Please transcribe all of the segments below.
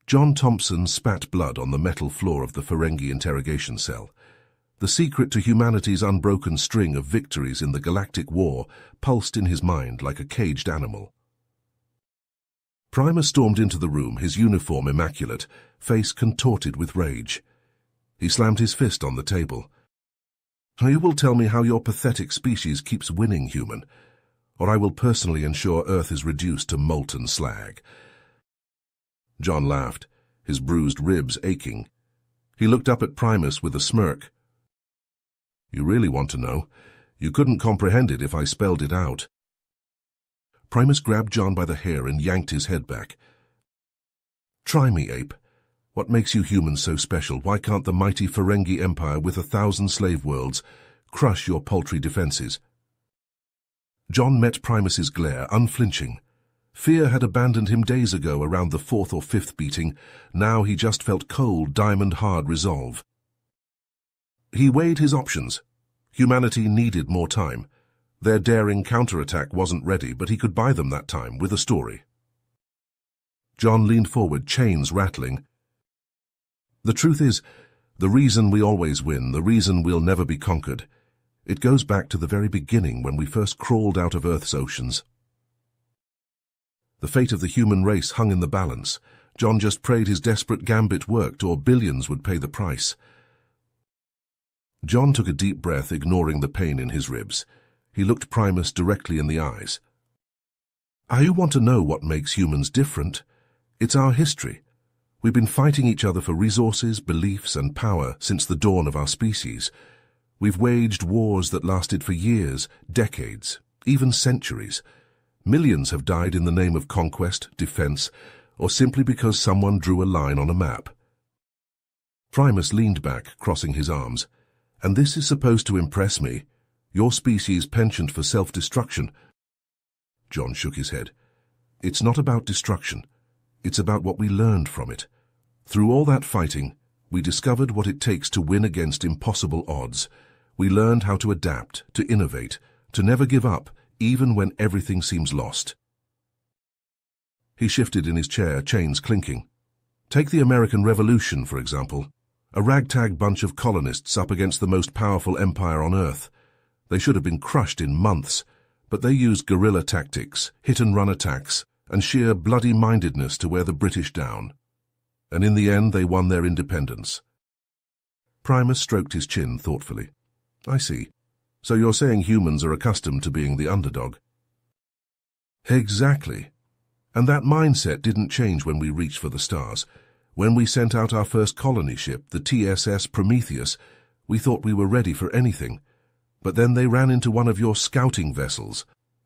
John Thompson spat blood on the metal floor of the Ferengi interrogation cell. The secret to humanity's unbroken string of victories in the Galactic War pulsed in his mind like a caged animal. Primus stormed into the room, his uniform immaculate, face contorted with rage. He slammed his fist on the table. "You will tell me how your pathetic species keeps winning, human, or I will personally ensure Earth is reduced to molten slag." John laughed, his bruised ribs aching. He looked up at Primus with a smirk. "You really want to know? You couldn't comprehend it if I spelled it out." Primus grabbed John by the hair and yanked his head back. "Try me, ape. What makes you humans so special? Why can't the mighty Ferengi Empire with 1,000 slave worlds crush your paltry defenses?" John met Primus's glare, unflinching. Fear had abandoned him days ago around the 4th or 5th beating. Now he just felt cold, diamond-hard resolve. He weighed his options. Humanity needed more time. Their daring counterattack wasn't ready, but he could buy them that time with a story. John leaned forward, chains rattling. "The truth is, the reason we always win, the reason we'll never be conquered, it goes back to the very beginning when we first crawled out of Earth's oceans. The fate of the human race hung in the balance. John just prayed his desperate gambit worked, or billions would pay the price." John took a deep breath, ignoring the pain in his ribs. He looked Primus directly in the eyes. "I want to know what makes humans different. It's our history. We've been fighting each other for resources, beliefs, and power since the dawn of our species. We've waged wars that lasted for years, decades, even centuries. Millions have died in the name of conquest, defense, or simply because someone drew a line on a map." Primus leaned back, crossing his arms. "And this is supposed to impress me? Your species' penchant for self-destruction?" John shook his head. "It's not about destruction. It's about what we learned from it. Through all that fighting, we discovered what it takes to win against impossible odds. We learned how to adapt, to innovate, to never give up, even when everything seems lost." He shifted in his chair, chains clinking. "Take the American Revolution, for example. A ragtag bunch of colonists up against the most powerful empire on Earth. They should have been crushed in months, but they used guerrilla tactics, hit-and-run attacks, and sheer bloody-mindedness to wear the British down. And in the end, they won their independence." Primus stroked his chin thoughtfully. "I see. So you're saying humans are accustomed to being the underdog?" "Exactly. And that mindset didn't change when we reached for the stars. When we sent out our first colony ship, the TSS Prometheus, we thought we were ready for anything. But then they ran into one of your scouting vessels."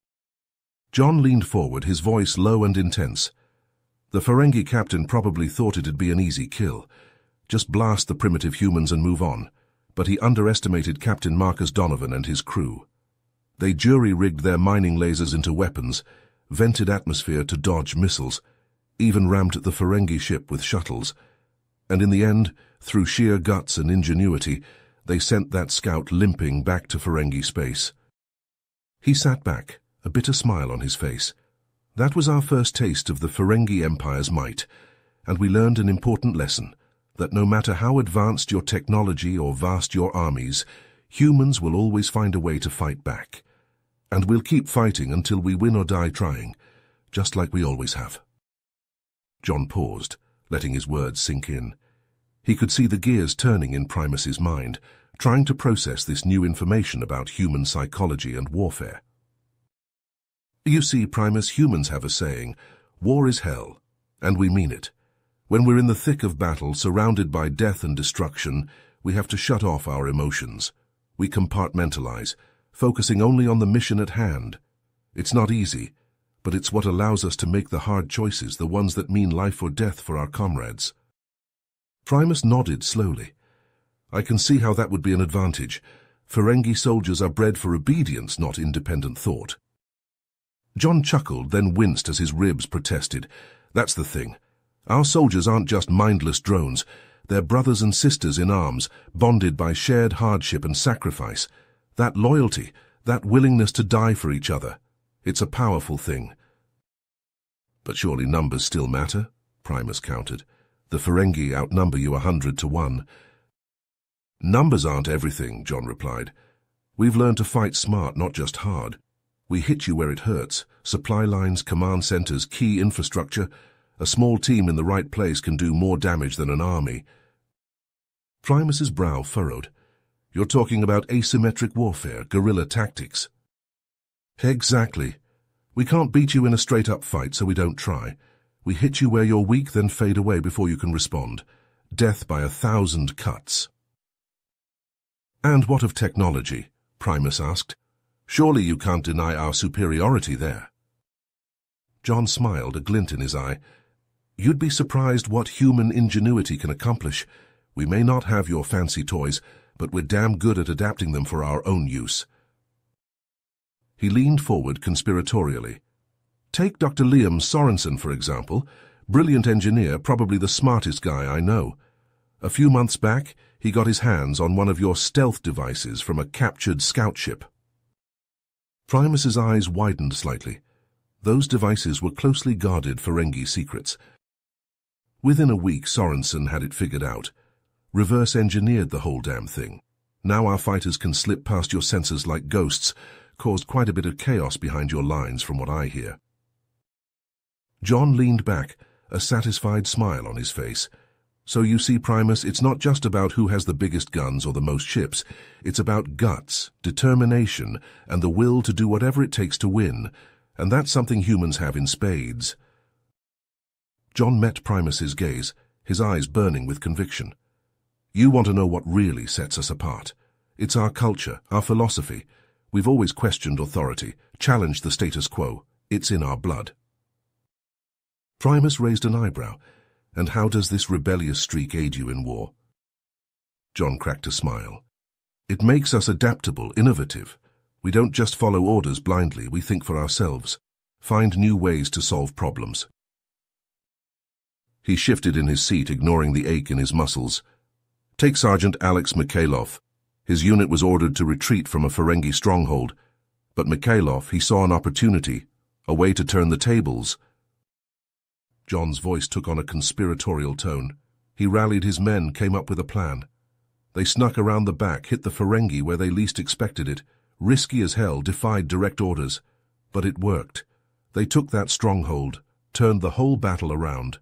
John leaned forward, his voice low and intense. "The Ferengi captain probably thought it'd be an easy kill. Just blast the primitive humans and move on. But he underestimated Captain Marcus Donovan and his crew. They jury-rigged their mining lasers into weapons, vented atmosphere to dodge missiles, even rammed the Ferengi ship with shuttles. And in the end, through sheer guts and ingenuity, they sent that scout limping back to Ferengi space." He sat back, a bitter smile on his face. "That was our first taste of the Ferengi Empire's might, and we learned an important lesson, that no matter how advanced your technology or vast your armies, humans will always find a way to fight back. And we'll keep fighting until we win or die trying, just like we always have." John paused, letting his words sink in. He could see the gears turning in Primus's mind, trying to process this new information about human psychology and warfare. "You see, Primus, humans have a saying, 'War is hell,' and we mean it. When we're in the thick of battle, surrounded by death and destruction, we have to shut off our emotions. We compartmentalize, focusing only on the mission at hand. It's not easy, but it's what allows us to make the hard choices, the ones that mean life or death for our comrades." Primus nodded slowly. "I can see how that would be an advantage. Ferengi soldiers are bred for obedience, not independent thought." John chuckled, then winced as his ribs protested. "That's the thing. Our soldiers aren't just mindless drones. They're brothers and sisters in arms, bonded by shared hardship and sacrifice. That loyalty, that willingness to die for each other, it's a powerful thing." "But surely numbers still matter," Primus countered. The Ferengi outnumber you 100 to 1. Numbers aren't everything, John replied. We've learned to fight smart, not just hard. We hit you where it hurts. Supply lines, command centers, key infrastructure. A small team in the right place can do more damage than an army. Primus's brow furrowed. You're talking about asymmetric warfare, guerrilla tactics. Exactly. We can't beat you in a straight-up fight, so we don't try. We hit you where you're weak, then fade away before you can respond. Death by 1,000 cuts. And what of technology? Primus asked. Surely you can't deny our superiority there. John smiled, a glint in his eye. You'd be surprised what human ingenuity can accomplish. We may not have your fancy toys, but we're damn good at adapting them for our own use. He leaned forward conspiratorially. Take Dr. Liam Sorensen, for example. Brilliant engineer, probably the smartest guy I know. A few months back, he got his hands on one of your stealth devices from a captured scout ship. Primus's eyes widened slightly. Those devices were closely guarded Ferengi secrets. Within a week, Sorensen had it figured out. Reverse-engineered the whole damn thing. Now our fighters can slip past your sensors like ghosts. Caused quite a bit of chaos behind your lines, from what I hear. John leaned back, a satisfied smile on his face. So you see, Primus, it's not just about who has the biggest guns or the most ships. It's about guts, determination, and the will to do whatever it takes to win. And that's something humans have in spades. John met Primus's gaze, his eyes burning with conviction. You want to know what really sets us apart. It's our culture, our philosophy. We've always questioned authority, challenged the status quo. It's in our blood. Primus raised an eyebrow. And how does this rebellious streak aid you in war? John cracked a smile. It makes us adaptable, innovative. We don't just follow orders blindly, we think for ourselves. Find new ways to solve problems. He shifted in his seat, ignoring the ache in his muscles. Take Sergeant Alex Mikhailov. His unit was ordered to retreat from a Ferengi stronghold. But Mikhailov, he saw an opportunity, a way to turn the tables. John's voice took on a conspiratorial tone. He rallied his men, came up with a plan. They snuck around the back, hit the Ferengi where they least expected it. Risky as hell, defied direct orders. But it worked. They took that stronghold, turned the whole battle around.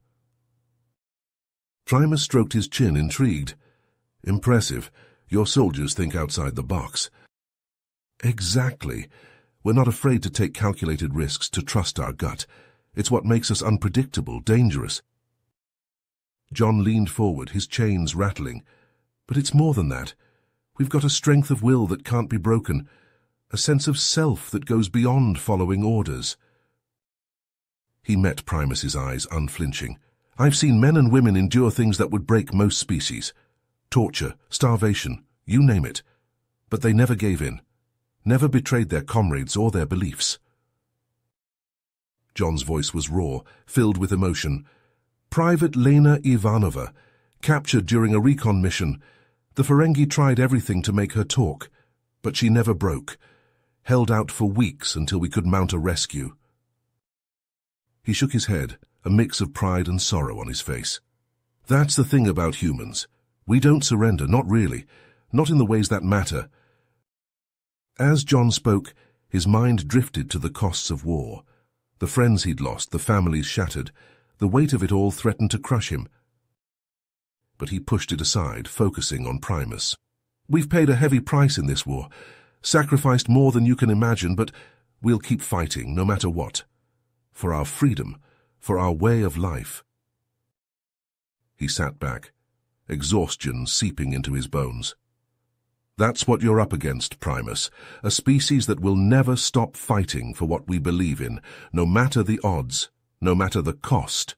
Primus stroked his chin, intrigued. Impressive. Your soldiers think outside the box. Exactly. We're not afraid to take calculated risks, to trust our gut. It's what makes us unpredictable, dangerous. John leaned forward, his chains rattling. But it's more than that. We've got a strength of will that can't be broken, a sense of self that goes beyond following orders. He met Primus's eyes, unflinching. I've seen men and women endure things that would break most species. Torture, starvation, you name it. But they never gave in, never betrayed their comrades or their beliefs. John's voice was raw, filled with emotion. Private Lena Ivanova, captured during a recon mission. The Ferengi tried everything to make her talk, but she never broke. Held out for weeks until we could mount a rescue. He shook his head, a mix of pride and sorrow on his face. That's the thing about humans. We don't surrender, not really, not in the ways that matter. As John spoke, his mind drifted to the costs of war. The friends he'd lost, the families shattered. The weight of it all threatened to crush him. But he pushed it aside, focusing on Primus. We've paid a heavy price in this war, sacrificed more than you can imagine, but we'll keep fighting, no matter what. For our freedom, for our way of life. He sat back, exhaustion seeping into his bones. That's what you're up against, Primus, a species that will never stop fighting for what we believe in, no matter the odds, no matter the cost.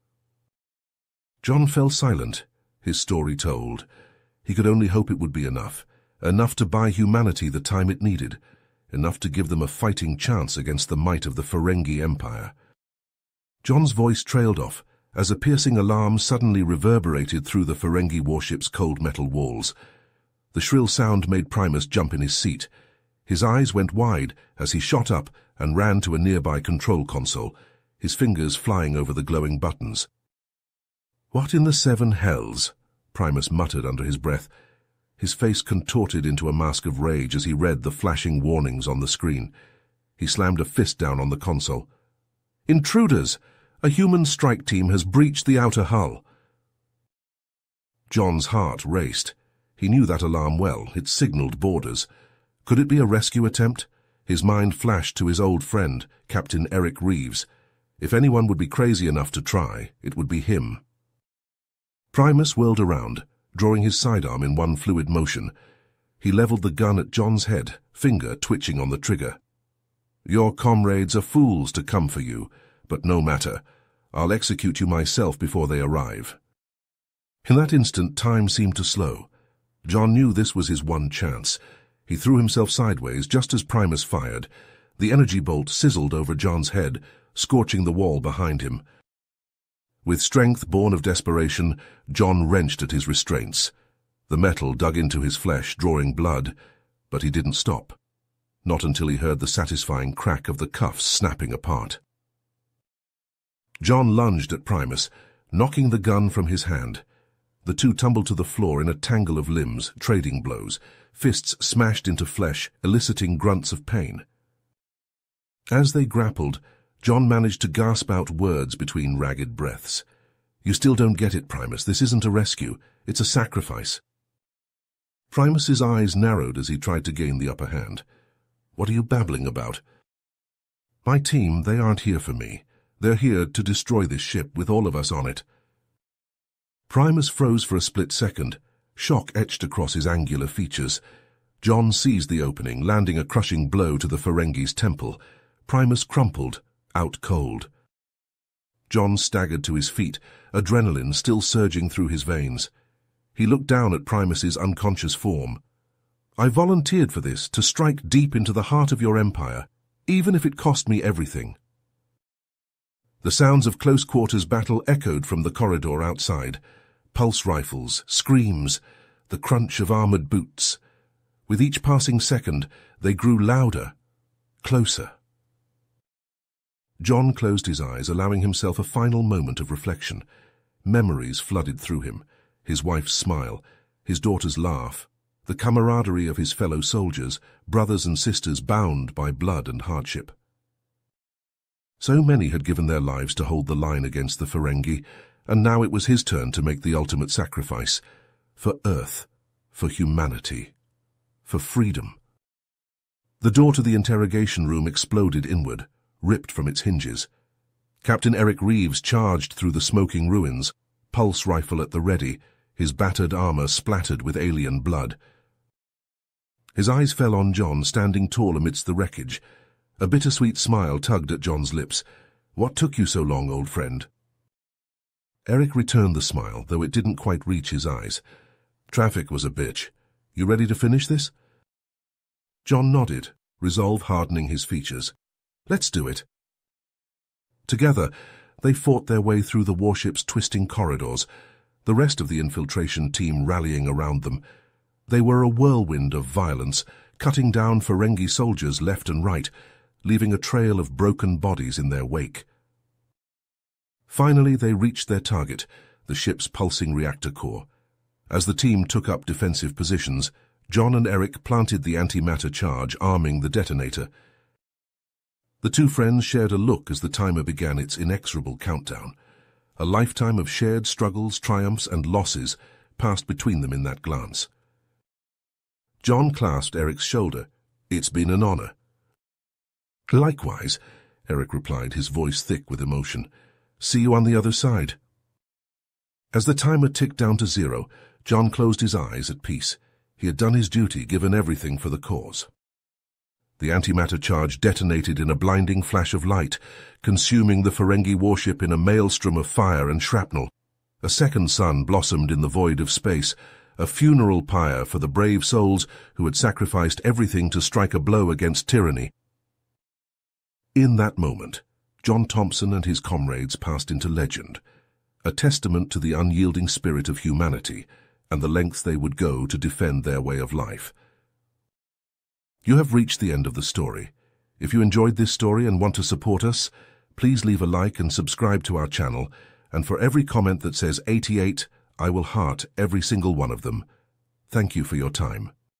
John fell silent, his story told. He could only hope it would be enough to buy humanity the time it needed, enough to give them a fighting chance against the might of the Ferengi Empire. John's voice trailed off, as a piercing alarm suddenly reverberated through the Ferengi warship's cold metal walls. The shrill sound made Primus jump in his seat. His eyes went wide as he shot up and ran to a nearby control console, his fingers flying over the glowing buttons. "What in the seven hells?" Primus muttered under his breath. His face contorted into a mask of rage as he read the flashing warnings on the screen. He slammed a fist down on the console. "Intruders! A human strike team has breached the outer hull." John's heart raced. He knew that alarm well. It signaled boarders. Could it be a rescue attempt? His mind flashed to his old friend, Captain Eric Reeves. If anyone would be crazy enough to try, it would be him. Primus whirled around, drawing his sidearm in one fluid motion. He leveled the gun at John's head, finger twitching on the trigger. "Your comrades are fools to come for you, but no matter. I'll execute you myself before they arrive." In that instant, time seemed to slow. John knew this was his one chance. He threw himself sideways just as Primus fired. The energy bolt sizzled over John's head, scorching the wall behind him. With strength born of desperation, John wrenched at his restraints. The metal dug into his flesh, drawing blood, but he didn't stop. Not until he heard the satisfying crack of the cuffs snapping apart. John lunged at Primus, knocking the gun from his hand. The two tumbled to the floor in a tangle of limbs, trading blows, fists smashed into flesh, eliciting grunts of pain. As they grappled, John managed to gasp out words between ragged breaths. "You still don't get it, Primus. This isn't a rescue. It's a sacrifice." Primus's eyes narrowed as he tried to gain the upper hand. "What are you babbling about?" "My team, they aren't here for me. They're here to destroy this ship with all of us on it." Primus froze for a split second, shock etched across his angular features. John seized the opening, landing a crushing blow to the Ferengi's temple. Primus crumpled, out cold. John staggered to his feet, adrenaline still surging through his veins. He looked down at Primus's unconscious form. "I volunteered for this, to strike deep into the heart of your empire, even if it cost me everything." The sounds of close-quarters battle echoed from the corridor outside. Pulse rifles, screams, the crunch of armored boots. With each passing second, they grew louder, closer. John closed his eyes, allowing himself a final moment of reflection. Memories flooded through him. His wife's smile, his daughter's laugh, the camaraderie of his fellow soldiers, brothers and sisters bound by blood and hardship. So many had given their lives to hold the line against the Ferengi, and now it was his turn to make the ultimate sacrifice. For Earth, for humanity, for freedom. The door to the interrogation room exploded inward, ripped from its hinges. Captain Eric Reeves charged through the smoking ruins, pulse rifle at the ready, his battered armor splattered with alien blood. His eyes fell on John, standing tall amidst the wreckage. A bittersweet smile tugged at John's lips. "What took you so long, old friend?" Eric returned the smile, though it didn't quite reach his eyes. "Traffic was a bitch. You ready to finish this?" John nodded, resolve hardening his features. "Let's do it." Together, they fought their way through the warship's twisting corridors, the rest of the infiltration team rallying around them. They were a whirlwind of violence, cutting down Ferengi soldiers left and right, leaving a trail of broken bodies in their wake. Finally, they reached their target, the ship's pulsing reactor core. As the team took up defensive positions, John and Eric planted the antimatter charge, arming the detonator. The two friends shared a look as the timer began its inexorable countdown. A lifetime of shared struggles, triumphs, and losses passed between them in that glance. John clasped Eric's shoulder. "It's been an honor." "Likewise," Eric replied, his voice thick with emotion. "See you on the other side." As the timer ticked down to 0, John closed his eyes at peace. He had done his duty, given everything for the cause. The antimatter charge detonated in a blinding flash of light, consuming the Ferengi warship in a maelstrom of fire and shrapnel. A second sun blossomed in the void of space, a funeral pyre for the brave souls who had sacrificed everything to strike a blow against tyranny. In that moment, John Thompson and his comrades passed into legend, a testament to the unyielding spirit of humanity and the lengths they would go to defend their way of life. You have reached the end of the story. If you enjoyed this story and want to support us, please leave a like and subscribe to our channel, and for every comment that says 88, I will heart every single one of them. Thank you for your time.